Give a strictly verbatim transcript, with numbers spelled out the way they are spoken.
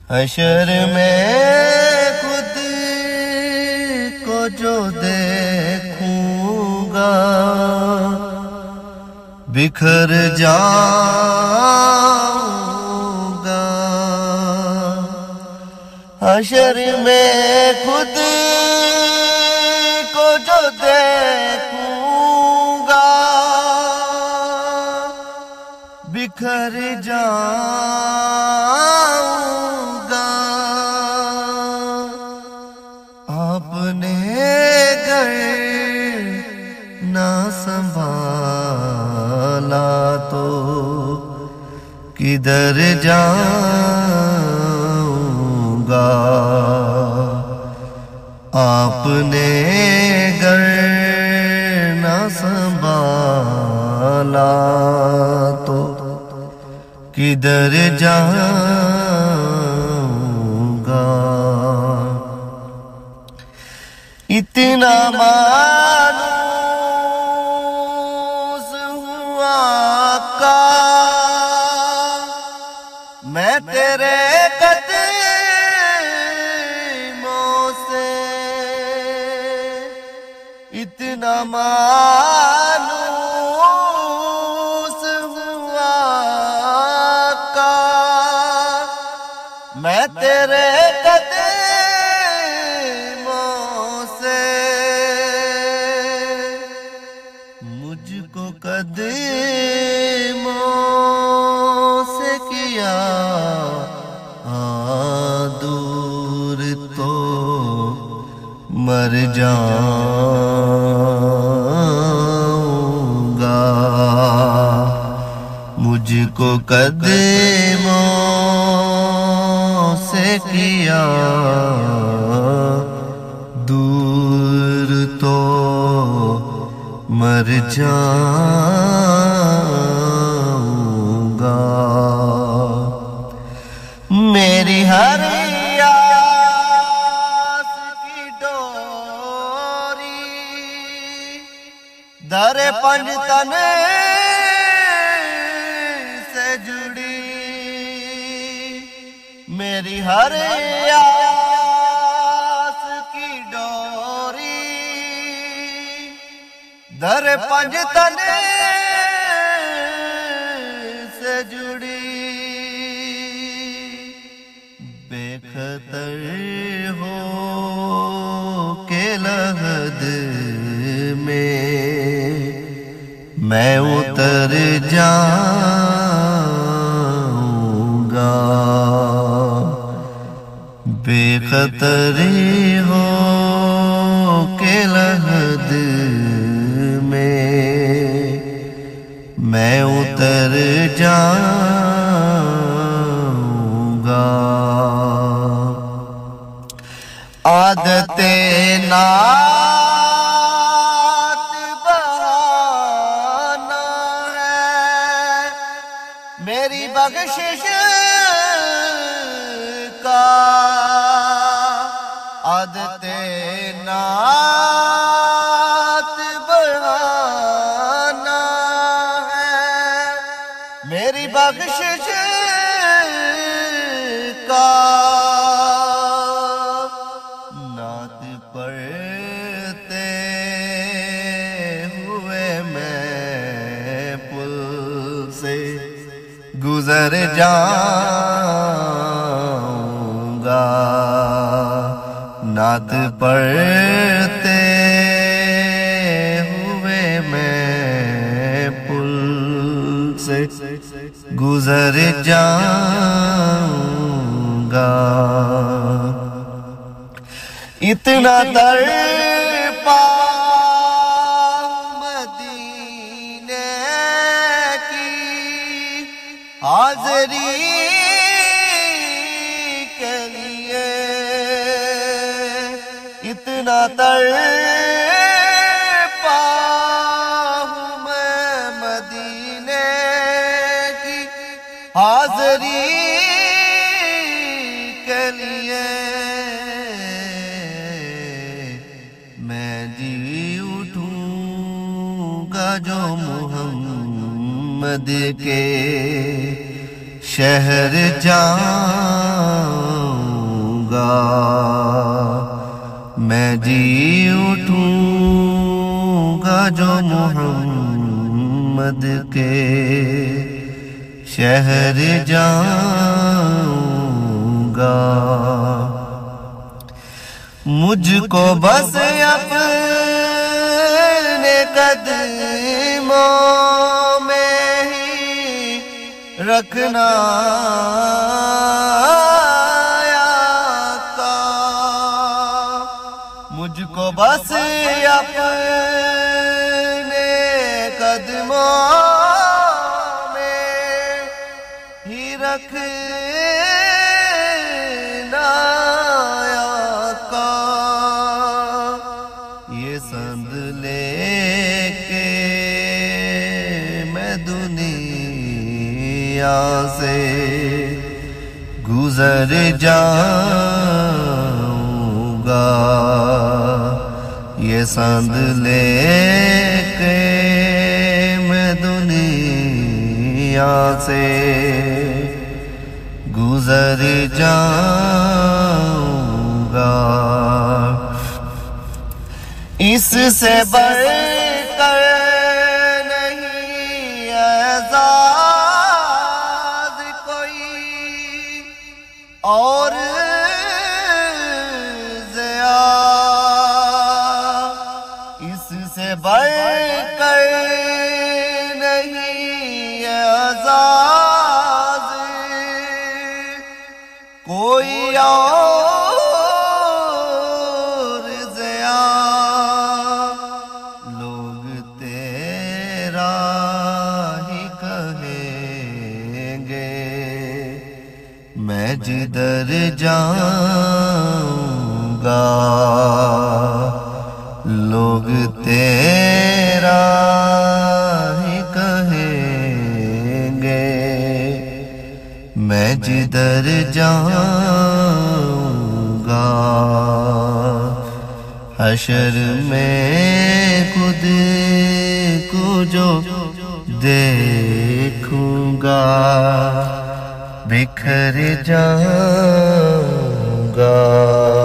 حشر میں خود کو جو دیکھوں گا بکھر جاؤں گا. حشر میں خود کو جو دیکھوں گا بکھر جاؤں گا. آپ نے گر نہ سنبھالا تو کدھر جاؤں گا. آپ نے گر نہ سنبھالا تو کدھر جاؤں گا. اتنا مانوس ہوا کا میں تیرے قدموں سے. اتنا مانوس ہوا کا میں تیرے قدموں سے. مجھ کو قدموں سے کیا دور تو مر جاؤں گا. مجھ کو قدموں سے کیا دور تو مر جاؤں گا. میری ہر آس کی ڈوری در پنجتن سے جڑی. میری ہر آس کی ڈوری در پنجتن سے جڑی. بے خطر ہو کے لحد میں میں اتر جاؤں گا. بے خطر ہو کے لحد میں میں اتر جاؤں گا. عادت نعت بہانا ہے میری بخشش کا. عادت نعت بہانا ہے میری بخشش کا. نعت پڑھتے ہوئے میں پل سے گزر جاؤں گا. نعت پڑھتے ہوئے میں پل سے گزر جاؤں گا. اتنا تڑپا مدینے کی حاضری کے لیے. اتنا تڑپا ہوں میں مدینے کی حاضری کے لیے. میں جی اٹھوں گا جو محمد کے شہر جاؤں میں جی اٹھوں گا جو محمد کے شہر جاؤں گا مجھ کو بس اپنے قدموں میں ہی رکھنا آقا مجھ کو بس اپنے قدموں میں ہی رکھنا آقا یہ سند لے کے میں دنیا سے گزر جاؤں گا یہ سند لے کے میں دنیا سے گزر جاؤں گا اس سے بڑھ کر نہیں اعزاز کوئی اور ضیا اس سے بڑھ کر نہیں اعزاز کوئی اور ضیا لوگ تیرا ہی کہیں گے میں جدھر جاؤں گا لوگ تیرا ہی کہیں گے میں جدھر جاؤں گا حشر میں خود کو جو دیکھوں گا بکھر جاؤں گا